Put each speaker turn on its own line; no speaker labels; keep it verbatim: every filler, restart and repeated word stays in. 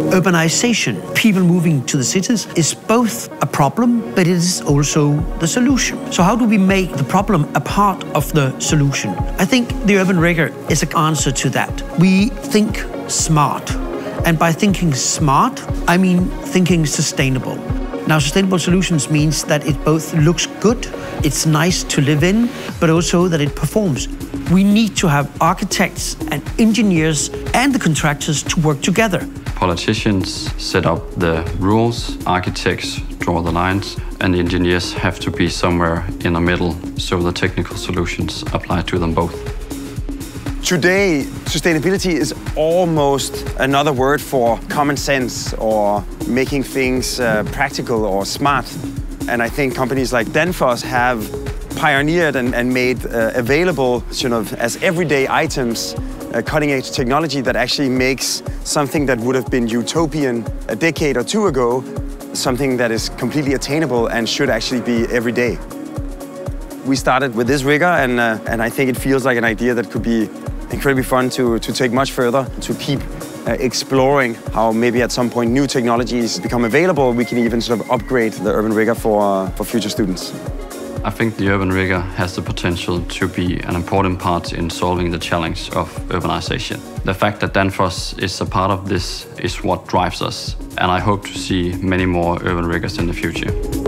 Urbanization, people moving to the cities, is both a problem, but it is also the solution. So how do we make the problem a part of the solution? I think the urban rigor is an answer to that. We think smart. And by thinking smart, I mean thinking sustainable. Now, sustainable solutions means that it both looks good, it's nice to live in, but also that it performs. We need to have architects and engineers and the contractors to work together.
Politicians set up the rules, architects draw the lines, and the engineers have to be somewhere in the middle so the technical solutions apply to them both.
Today, sustainability is almost another word for common sense or making things uh, practical or smart. And I think companies like Danfoss have pioneered and, and made uh, available sort of as everyday items uh, cutting-edge technology that actually makes something that would have been utopian a decade or two ago something that is completely attainable and should actually be every day. We started with this rigor, and, uh, and I think it feels like an idea that could be incredibly fun to, to take much further, to keep uh, exploring how maybe at some point new technologies become available. We can even sort of upgrade the urban rigor for, uh, for future students.
I think the urban rigor has the potential to be an important part in solving the challenge of urbanization. The fact that Danfoss is a part of this is what drives us, and I hope to see many more urban rigors in the future.